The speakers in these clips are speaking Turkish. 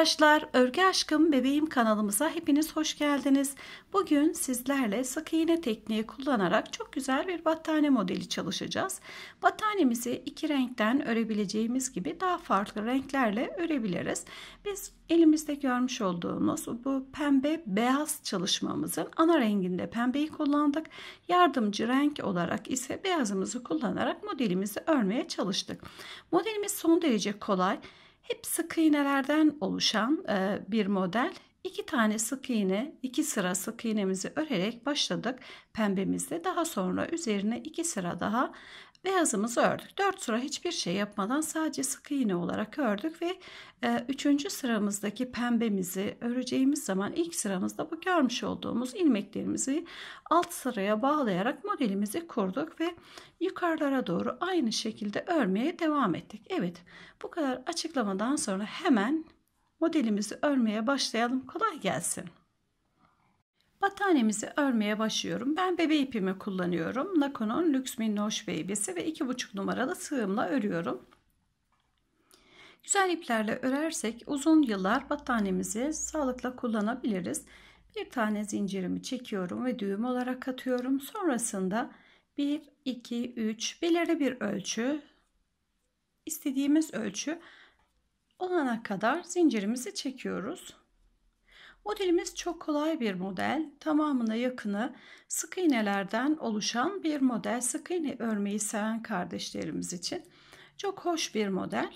arkadaşlar, Örgü Aşkım Bebeğim kanalımıza hepiniz hoş geldiniz. Bugün sizlerle sık iğne tekniği kullanarak çok güzel bir battaniye modeli çalışacağız. Battaniyemizi iki renkten örebileceğimiz gibi daha farklı renklerle örebiliriz. Biz elimizde görmüş olduğunuz bu pembe beyaz çalışmamızın ana renginde pembeyi kullandık. Yardımcı renk olarak ise beyazımızı kullanarak modelimizi örmeye çalıştık. Modelimiz son derece kolay. Hep sık iğnelerden oluşan bir model. 2 tane sık iğne, 2 sıra sık iğnemizi örerek başladık pembemizde. Daha sonra üzerine 2 sıra daha beyazımızı ördük. 4 sıra hiçbir şey yapmadan sadece sık iğne olarak ördük ve 3. sıramızdaki pembemizi öreceğimiz zaman ilk sıramızda bu görmüş olduğumuz ilmeklerimizi alt sıraya bağlayarak modelimizi kurduk ve yukarılara doğru aynı şekilde örmeye devam ettik. Evet, bu kadar açıklamadan sonra hemen modelimizi örmeye başlayalım. Kolay gelsin. Battaniyemizi örmeye başlıyorum. Ben bebe ipimi kullanıyorum. Nako'nun Lüks Minnoş Baby'si ve 2,5 numaralı sığımla örüyorum. Güzel iplerle örersek uzun yıllar battaniyemizi sağlıkla kullanabiliriz. Bir tane zincirimi çekiyorum ve düğüm olarak atıyorum. Sonrasında 1, 2, 3 belirli bir ölçü, istediğimiz ölçü olana kadar zincirimizi çekiyoruz. Modelimiz çok kolay bir model. Tamamına yakını sık iğnelerden oluşan bir model. Sık iğne örmeyi seven kardeşlerimiz için çok hoş bir model.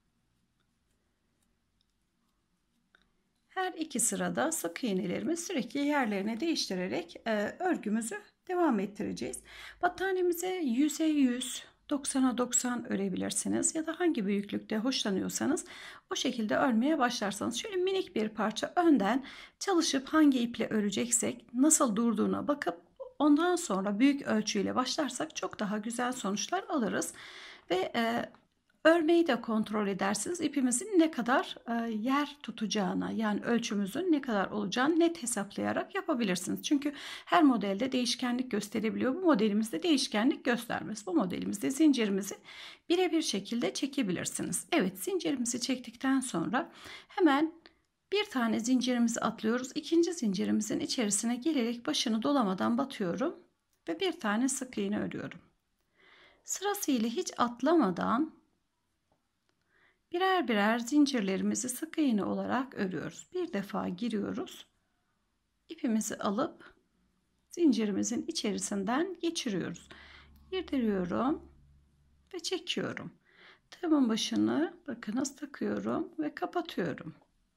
Her iki sırada sık iğnelerimi sürekli yerlerine değiştirerek örgümüzü devam ettireceğiz. Battaniyemize 100'e 100, 90'a 90 örebilirsiniz ya da hangi büyüklükte hoşlanıyorsanız o şekilde örmeye başlarsanız şöyle minik bir parça önden çalışıp hangi iple öreceksek nasıl durduğuna bakıp ondan sonra büyük ölçüyle başlarsak çok daha güzel sonuçlar alırız ve örmeyi de kontrol edersiniz. İpimizin ne kadar yer tutacağına, yani ölçümüzün ne kadar olacağını net hesaplayarak yapabilirsiniz. Çünkü her modelde değişkenlik gösterebiliyor. Bu modelimizde değişkenlik göstermez. Bu modelimizde zincirimizi birebir şekilde çekebilirsiniz. Evet, zincirimizi çektikten sonra hemen bir tane zincirimizi atlıyoruz. İkinci zincirimizin içerisine gelerek başını dolamadan batıyorum ve bir tane sık iğne örüyorum. Sırasıyla hiç atlamadan birer birer zincirlerimizi sık iğne olarak örüyoruz. Bir defa giriyoruz. İpimizi alıp zincirimizin içerisinden geçiriyoruz. Girdiriyorum ve çekiyorum. Tığımın başını bakınız takıyorum ve kapatıyorum.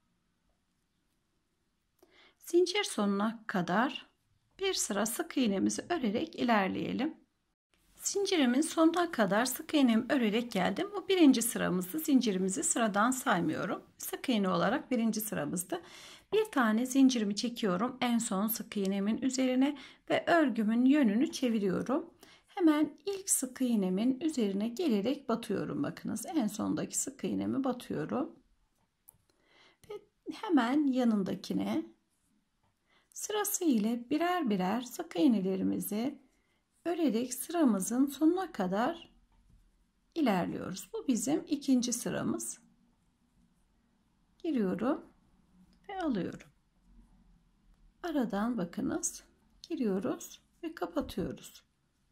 Zincir sonuna kadar bir sıra sık iğnemizi örerek ilerleyelim. Zincirimin sonuna kadar sık iğnemi örerek geldim. Bu birinci sıramızdı. Zincirimizi sıradan saymıyorum. Sık iğne olarak birinci sıramızdı. Bir tane zincirimi çekiyorum en son sık iğnemin üzerine ve örgümün yönünü çeviriyorum. Hemen ilk sık iğnemin üzerine gelerek batıyorum. Bakınız, en sondaki sık iğnemi batıyorum. Ve hemen yanındakine sırasıyla birer birer sık iğnelerimizi örerek sıramızın sonuna kadar ilerliyoruz. Bu bizim ikinci sıramız. Giriyorum ve alıyorum. Aradan bakınız, giriyoruz ve kapatıyoruz.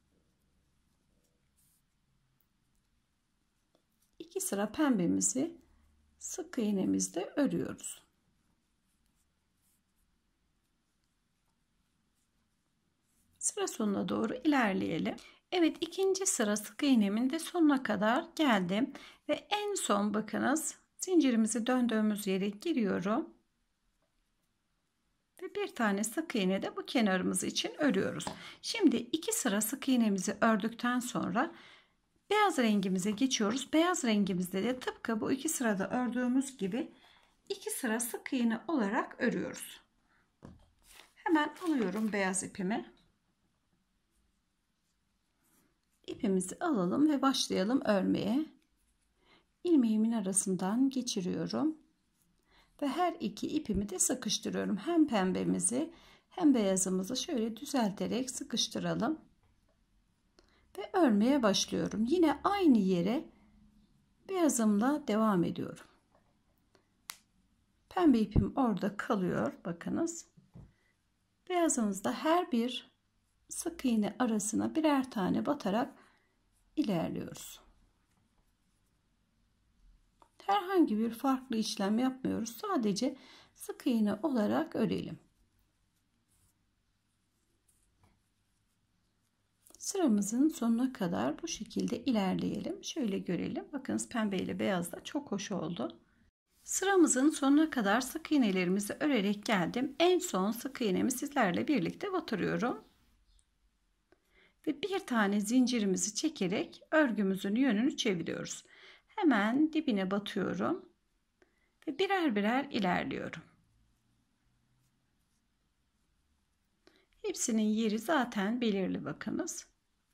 2 sıra pembemizi sık iğnemizde örüyoruz. Sıra sonuna doğru ilerleyelim. Evet, ikinci sıra sık iğnemin de sonuna kadar geldim ve en son bakınız zincirimizi döndüğümüz yere giriyorum ve bir tane sık iğne de bu kenarımız için örüyoruz. Şimdi 2 sıra sık iğnemizi ördükten sonra beyaz rengimize geçiyoruz. Beyaz rengimizde de tıpkı bu 2 sırada ördüğümüz gibi 2 sıra sık iğne olarak örüyoruz. Hemen alıyorum beyaz ipimi. İpimizi alalım ve başlayalım örmeye. İlmeğimin arasından geçiriyorum ve her iki ipimi de sıkıştırıyorum. Hem pembemizi hem beyazımızı şöyle düzelterek sıkıştıralım ve örmeye başlıyorum. Yine aynı yere beyazımla devam ediyorum. Pembe ipim orada kalıyor. Bakınız. Beyazımızda her bir sık iğne arasına birer tane batarak ilerliyoruz. Herhangi bir farklı işlem yapmıyoruz. Sadece sık iğne olarak örelim. Sıramızın sonuna kadar bu şekilde ilerleyelim. Şöyle görelim. Bakınız pembe ile beyaz da çok hoş oldu. Sıramızın sonuna kadar sık iğnelerimizi örerek geldim. En son sık iğnemi sizlerle birlikte batırıyorum. Ve bir tane zincirimizi çekerek örgümüzün yönünü çeviriyoruz. Hemen dibine batıyorum. Ve birer birer ilerliyorum. Hepsinin yeri zaten belirli bakınız.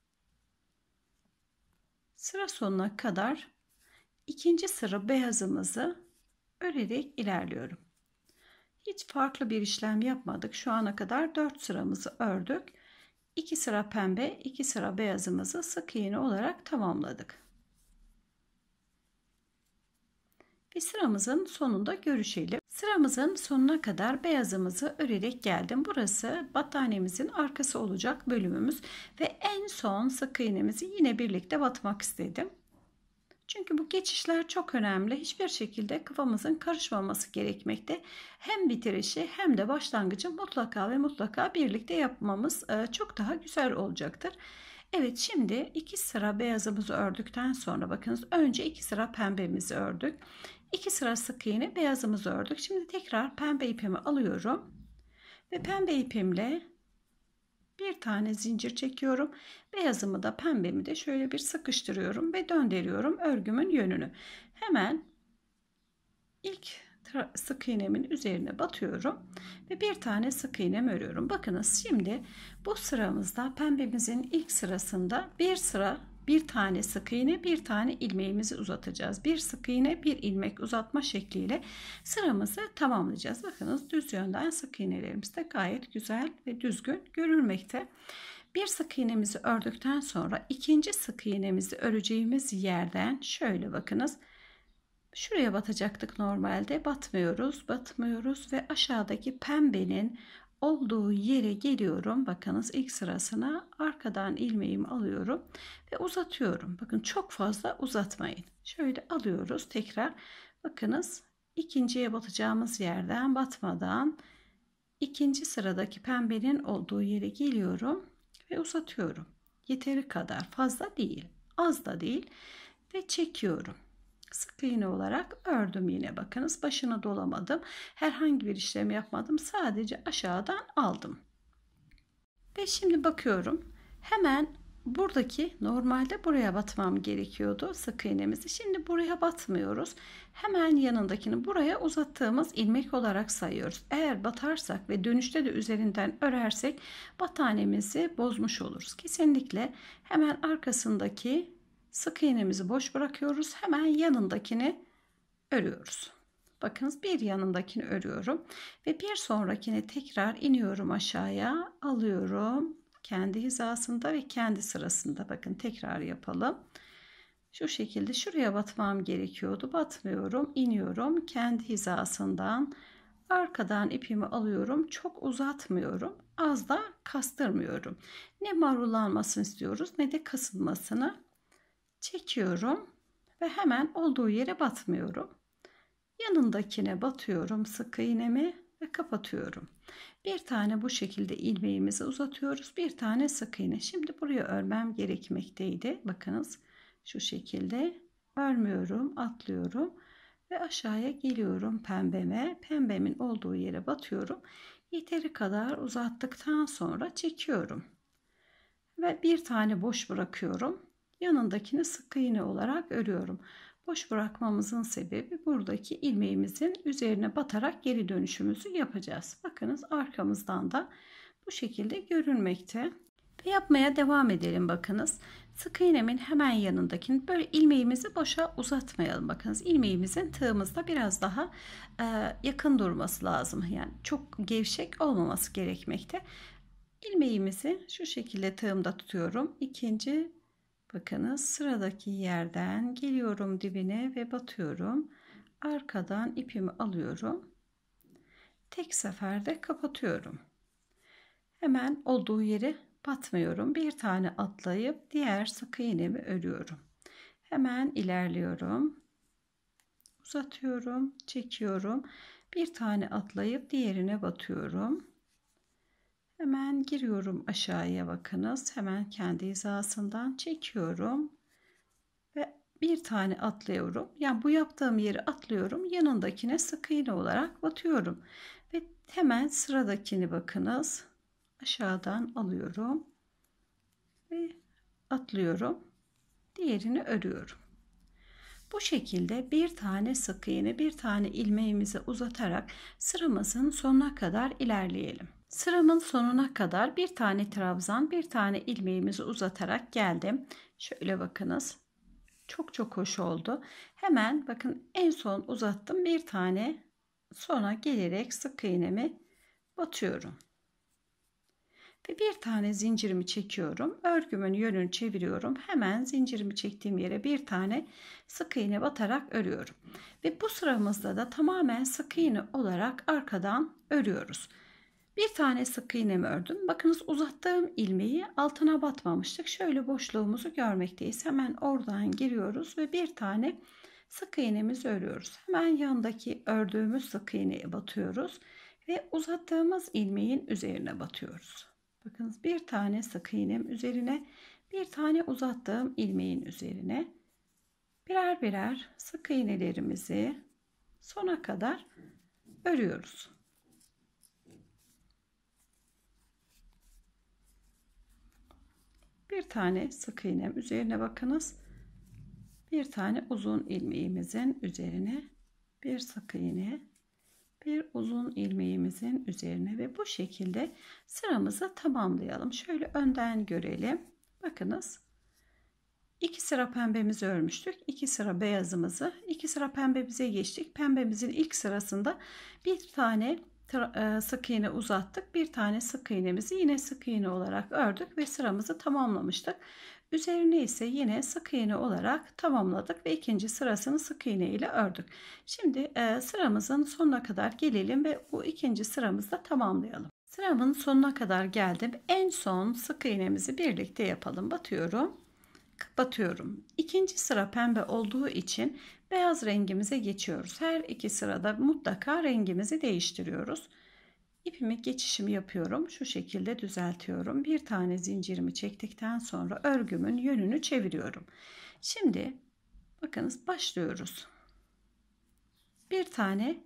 Sıra sonuna kadar ikinci sıra beyazımızı örerek ilerliyorum. Hiç farklı bir işlem yapmadık. Şu ana kadar 4 sıramızı ördük. 2 sıra pembe, 2 sıra beyazımızı sık iğne olarak tamamladık. Ve sıramızın sonunda görüşelim. Sıramızın sonuna kadar beyazımızı örerek geldim. Burası battaniyemizin arkası olacak bölümümüz. Ve en son sık iğnemizi yine birlikte batmak istedim. Çünkü bu geçişler çok önemli. Hiçbir şekilde kafamızın karışmaması gerekmekte. Hem bitirişi hem de başlangıcı mutlaka ve mutlaka birlikte yapmamız çok daha güzel olacaktır. Evet, şimdi 2 sıra beyazımızı ördükten sonra bakınız önce 2 sıra pembemizi ördük. 2 sıra sık iğne beyazımızı ördük. Şimdi tekrar pembe ipimi alıyorum. Ve pembe ipimle bir tane zincir çekiyorum. Beyazımı da pembemi de şöyle bir sıkıştırıyorum ve döndürüyorum örgümün yönünü. Hemen ilk sık iğnemin üzerine batıyorum ve bir tane sık iğnem örüyorum. Bakınız şimdi bu sıramızda pembemizin ilk sırasında bir tane sık iğne, bir tane ilmeğimizi uzatacağız. Bir sık iğne, bir ilmek uzatma şekliyle sıramızı tamamlayacağız. Bakınız düz yönden sık iğnelerimiz de gayet güzel ve düzgün görülmekte. Bir sık iğnemizi ördükten sonra ikinci sık iğnemizi öreceğimiz yerden şöyle bakınız. Şuraya batacaktık normalde. Batmıyoruz ve aşağıdaki pembenin olduğu yere geliyorum. Bakınız ilk sırasına arkadan ilmeğimi alıyorum ve uzatıyorum. Bakın çok fazla uzatmayın. Şöyle alıyoruz tekrar. Bakınız ikinciye batacağımız yerden batmadan ikinci sıradaki pembenin olduğu yere geliyorum ve uzatıyorum. Yeteri kadar, fazla değil, az da değil ve çekiyorum. Sık iğne olarak ördüm yine bakınız. Başını dolamadım. Herhangi bir işlem yapmadım. Sadece aşağıdan aldım. Ve şimdi bakıyorum. Hemen buradaki normalde buraya batmam gerekiyordu sık iğnemizi. Şimdi buraya batmıyoruz. Hemen yanındakini buraya uzattığımız ilmek olarak sayıyoruz. Eğer batarsak ve dönüşte de üzerinden örersek battaniyemizi bozmuş oluruz. Kesinlikle hemen arkasındaki sık iğnemizi boş bırakıyoruz. Hemen yanındakini örüyoruz. Bakınız bir yanındakini örüyorum ve bir sonrakini tekrar iniyorum aşağıya, alıyorum kendi hizasında ve kendi sırasında. Bakın tekrar yapalım. Şu şekilde şuraya batmam gerekiyordu. Batmıyorum, iniyorum kendi hizasından. Arkadan ipimi alıyorum. Çok uzatmıyorum. Az da kastırmıyorum. Ne marullanmasını istiyoruz ne de kasılmasını. Çekiyorum ve hemen olduğu yere batmıyorum. Yanındakine batıyorum sık iğnemi ve kapatıyorum. Bir tane bu şekilde ilmeğimizi uzatıyoruz. Bir tane sık iğne. Şimdi buraya örmem gerekmekteydi. Bakınız şu şekilde örmüyorum, atlıyorum ve aşağıya geliyorum pembeme. Pembemin olduğu yere batıyorum. Yeteri kadar uzattıktan sonra çekiyorum. Ve bir tane boş bırakıyorum. Yanındakini sık iğne olarak örüyorum. Boş bırakmamızın sebebi buradaki ilmeğimizin üzerine batarak geri dönüşümüzü yapacağız. Bakınız arkamızdan da bu şekilde görünmekte. Ve yapmaya devam edelim bakınız. Sık iğnemin hemen yanındakini böyle ilmeğimizi boşa uzatmayalım. Bakınız ilmeğimizin tığımızda biraz daha yakın durması lazım. Yani çok gevşek olmaması gerekmekte. İlmeğimizi şu şekilde tığımda tutuyorum. İkinci bakınız sıradaki yerden geliyorum dibine ve batıyorum. Arkadan ipimi alıyorum tek seferde kapatıyorum. Hemen olduğu yere batmıyorum. Bir tane atlayıp diğer sık iğnemi örüyorum. Hemen ilerliyorum. Uzatıyorum, çekiyorum. Bir tane atlayıp diğerine batıyorum. Hemen giriyorum aşağıya, bakınız. Hemen kendi hizasından çekiyorum. Ve bir tane atlıyorum. Yani bu yaptığım yeri atlıyorum. Yanındakine sık iğne olarak batıyorum. Ve hemen sıradakini bakınız. Aşağıdan alıyorum. Ve atlıyorum. Diğerini örüyorum. Bu şekilde bir tane sık iğne, bir tane ilmeğimizi uzatarak sıramızın sonuna kadar ilerleyelim. Sıramın sonuna kadar bir tane trabzan, bir tane ilmeğimizi uzatarak geldim. Şöyle bakınız. Çok çok hoş oldu. Hemen bakın, en son uzattım. Bir tane sona gelerek sık iğnemi batıyorum. Ve bir tane zincirimi çekiyorum. Örgümün yönünü çeviriyorum. Hemen zincirimi çektiğim yere bir tane sık iğne batarak örüyorum. Ve bu sıramızda da tamamen sık iğne olarak arkadan örüyoruz. Bir tane sık iğnemi ördüm. Bakınız, uzattığım ilmeği altına batmamıştık. Şöyle boşluğumuzu görmekteyiz. Hemen oradan giriyoruz ve bir tane sık iğnemizi örüyoruz. Hemen yandaki ördüğümüz sık iğneye batıyoruz ve uzattığımız ilmeğin üzerine batıyoruz. Bakınız, bir tane sık iğnem üzerine, bir tane uzattığım ilmeğin üzerine birer birer sık iğnelerimizi sona kadar örüyoruz. Bir tane sık iğnem üzerine bakınız. Bir tane uzun ilmeğimizin üzerine bir sık iğne, bir uzun ilmeğimizin üzerine ve bu şekilde sıramızı tamamlayalım. Şöyle önden görelim. Bakınız, 2 sıra pembemizi örmüştük. 2 sıra beyazımızı, 2 sıra pembemize geçtik. Pembemizin ilk sırasında bir tane sık iğne uzattık. Bir tane sık iğnemizi yine sık iğne olarak ördük ve sıramızı tamamlamıştık. Üzerine ise yine sık iğne olarak tamamladık ve ikinci sırasını sık iğne ile ördük. Şimdi sıramızın sonuna kadar gelelim ve bu ikinci sıramızda tamamlayalım. Sıramın sonuna kadar geldim. En son sık iğnemizi birlikte yapalım. Batıyorum, kapatıyorum. İkinci sıra pembe olduğu için beyaz rengimize geçiyoruz. Her iki sırada mutlaka rengimizi değiştiriyoruz. İpimi, geçişimi yapıyorum. Şu şekilde düzeltiyorum. Bir tane zincirimi çektikten sonra örgümün yönünü çeviriyorum. Şimdi bakınız, başlıyoruz. Bir tane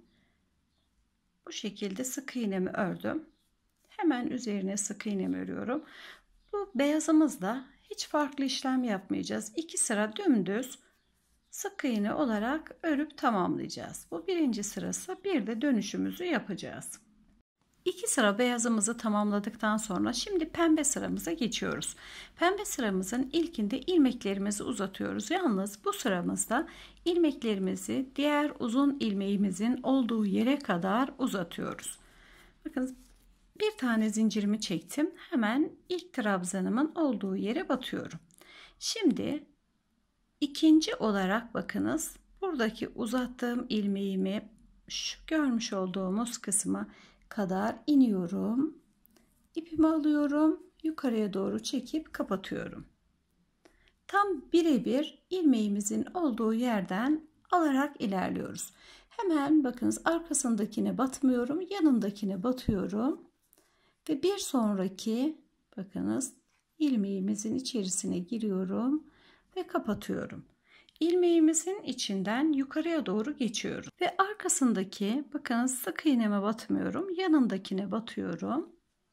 bu şekilde sık iğnemi ördüm. Hemen üzerine sık iğnemi örüyorum. Bu beyazımızda hiç farklı işlem yapmayacağız. 2 sıra dümdüz sık iğne olarak örüp tamamlayacağız. Bu birinci sırası. Bir de dönüşümüzü yapacağız. 2 sıra beyazımızı tamamladıktan sonra şimdi pembe sıramıza geçiyoruz. Pembe sıramızın ilkinde ilmeklerimizi uzatıyoruz. Yalnız bu sıramızda ilmeklerimizi diğer uzun ilmeğimizin olduğu yere kadar uzatıyoruz. Bakın, bir tane zincirimi çektim. Hemen ilk trabzanımın olduğu yere batıyorum. Şimdi ikinci olarak bakınız, buradaki uzattığım ilmeğimi şu görmüş olduğumuz kısma kadar iniyorum. İpimi alıyorum. Yukarıya doğru çekip kapatıyorum. Tam birebir ilmeğimizin olduğu yerden alarak ilerliyoruz. Hemen bakınız, arkasındakine batmıyorum. Yanındakine batıyorum. Ve bir sonraki bakınız ilmeğimizin içerisine giriyorum ve kapatıyorum. İlmeğimizin içinden yukarıya doğru geçiyoruz ve arkasındaki bakınız sık iğneme batmıyorum, yanındakine batıyorum.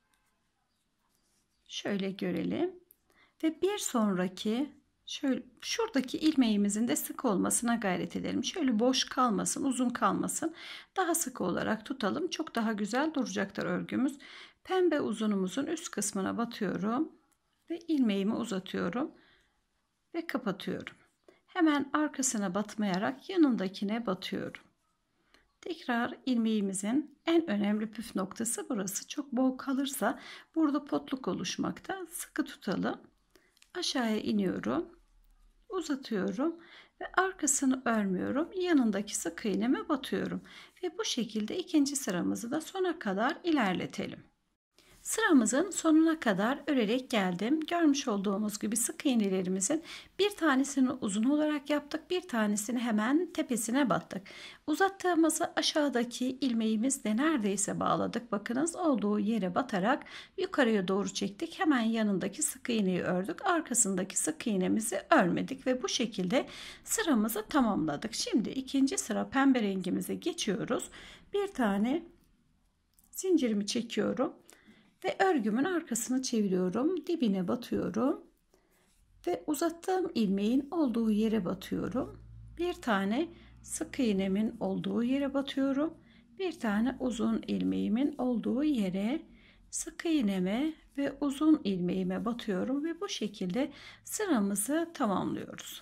Şöyle görelim ve bir sonraki şöyle şuradaki ilmeğimizin de sık olmasına gayret edelim. Şöyle boş kalmasın, uzun kalmasın. Daha sık olarak tutalım. Çok daha güzel duracaktır örgümüz. Pembe uzunumuzun üst kısmına batıyorum ve ilmeğimi uzatıyorum ve kapatıyorum. Hemen arkasına batmayarak yanındakine batıyorum. Tekrar ilmeğimizin en önemli püf noktası burası. Çok bol kalırsa burada potluk oluşmakta. Sıkı tutalım. Aşağıya iniyorum. Uzatıyorum ve arkasını örmüyorum. Yanındaki sık iğneme batıyorum ve bu şekilde ikinci sıramızı da sona kadar ilerletelim. Sıramızın sonuna kadar örerek geldim. Görmüş olduğumuz gibi sık iğnelerimizin bir tanesini uzun olarak yaptık. Bir tanesini hemen tepesine battık. Uzattığımızı aşağıdaki ilmeğimizle neredeyse bağladık. Bakınız olduğu yere batarak yukarıya doğru çektik. Hemen yanındaki sık iğneyi ördük. Arkasındaki sık iğnemizi örmedik ve bu şekilde sıramızı tamamladık. Şimdi ikinci sıra pembe rengimize geçiyoruz. Bir tane zincirimi çekiyorum. Ve örgümün arkasını çeviriyorum. Dibine batıyorum. Ve uzattığım ilmeğin olduğu yere batıyorum. Bir tane sık iğnemin olduğu yere batıyorum. Bir tane uzun ilmeğimin olduğu yere sık iğneme ve uzun ilmeğime batıyorum. Ve bu şekilde sıramızı tamamlıyoruz.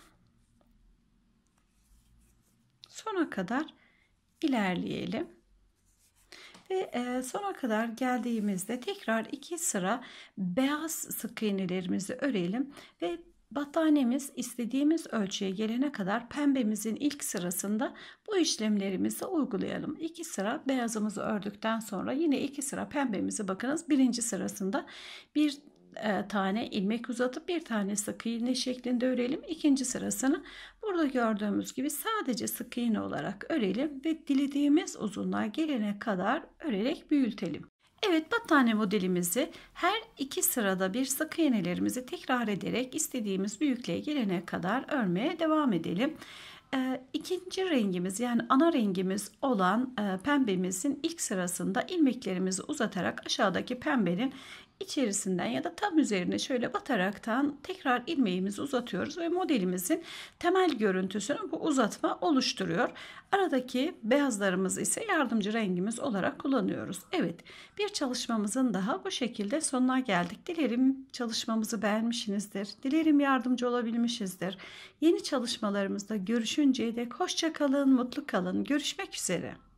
Sona kadar ilerleyelim. Ve sona kadar geldiğimizde tekrar 2 sıra beyaz sık iğnelerimizi örelim ve battaniyemiz istediğimiz ölçüye gelene kadar pembemizin ilk sırasında bu işlemlerimizi uygulayalım. 2 sıra beyazımızı ördükten sonra yine 2 sıra pembemizi bakınız birinci sırasında bir tane ilmek uzatıp bir tane sık iğne şeklinde örelim. İkinci sırasını burada gördüğümüz gibi sadece sık iğne olarak örelim ve dilediğimiz uzunluğa gelene kadar örerek büyütelim. Evet, battaniye modelimizi her 2 sırada bir sık iğnelerimizi tekrar ederek istediğimiz büyüklüğe gelene kadar örmeye devam edelim. İkinci rengimiz yani ana rengimiz olan pembemizin ilk sırasında ilmeklerimizi uzatarak aşağıdaki pembenin içerisinden ya da tam üzerine şöyle bataraktan tekrar ilmeğimizi uzatıyoruz ve modelimizin temel görüntüsünü bu uzatma oluşturuyor. Aradaki beyazlarımız ise yardımcı rengimiz olarak kullanıyoruz. Evet, bir çalışmamızın daha bu şekilde sonuna geldik. Dilerim çalışmamızı beğenmişsinizdir. Dilerim yardımcı olabilmişizdir. Yeni çalışmalarımızda görüşünceye dek hoşça kalın, mutlu kalın. Görüşmek üzere.